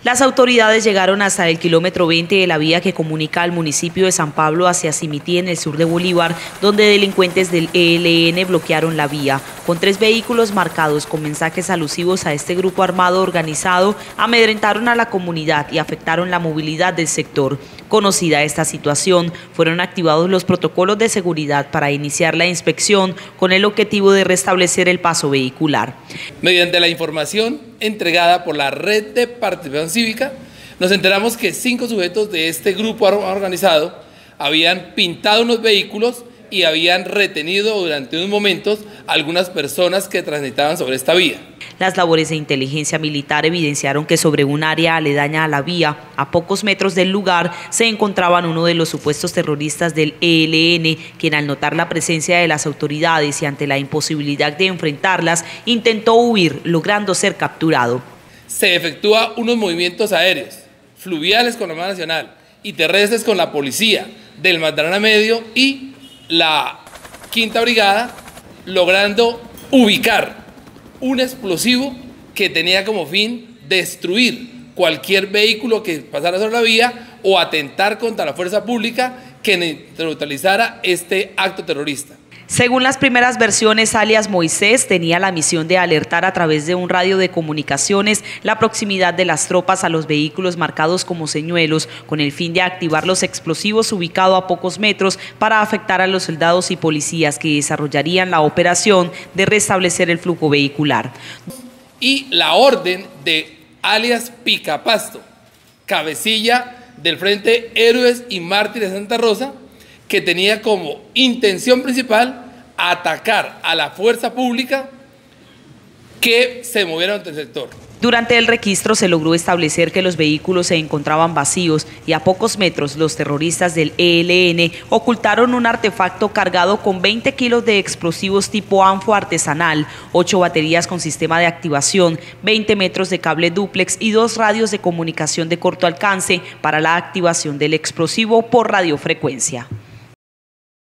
Las autoridades llegaron hasta el kilómetro 20 de la vía que comunica al municipio de San Pablo hacia Simití, en el sur de Bolívar, donde delincuentes del ELN bloquearon la vía. Con 3 vehículos marcados con mensajes alusivos a este grupo armado organizado, amedrentaron a la comunidad y afectaron la movilidad del sector. Conocida esta situación, fueron activados los protocolos de seguridad para iniciar la inspección con el objetivo de restablecer el paso vehicular. Mediante la información entregada por la Red de Participación Cívica, nos enteramos que 5 sujetos de este grupo organizado habían pintado unos vehículos y habían retenido durante unos momentos a algunas personas que transitaban sobre esta vía. Las labores de inteligencia militar evidenciaron que sobre un área aledaña a la vía, a pocos metros del lugar, se encontraban uno de los supuestos terroristas del ELN, quien al notar la presencia de las autoridades y ante la imposibilidad de enfrentarlas, intentó huir, logrando ser capturado. Se efectúa unos movimientos aéreos, fluviales con la Armada Nacional y terrestres con la policía del Magdalena Medio y la Quinta Brigada, logrando ubicar un explosivo que tenía como fin destruir cualquier vehículo que pasara sobre la vía o atentar contra la fuerza pública que neutralizara este acto terrorista. Según las primeras versiones, alias Moisés tenía la misión de alertar a través de un radio de comunicaciones la proximidad de las tropas a los vehículos marcados como señuelos, con el fin de activar los explosivos ubicados a pocos metros para afectar a los soldados y policías que desarrollarían la operación de restablecer el flujo vehicular. Y la orden de alias Picapasto, cabecilla del Frente Héroes y Mártires de Santa Rosa, que tenía como intención principal atacar a la fuerza pública que se moviera ante el sector. Durante el registro se logró establecer que los vehículos se encontraban vacíos y a pocos metros los terroristas del ELN ocultaron un artefacto cargado con 20 kilos de explosivos tipo ANFO artesanal, 8 baterías con sistema de activación, 20 metros de cable dúplex y 2 radios de comunicación de corto alcance para la activación del explosivo por radiofrecuencia.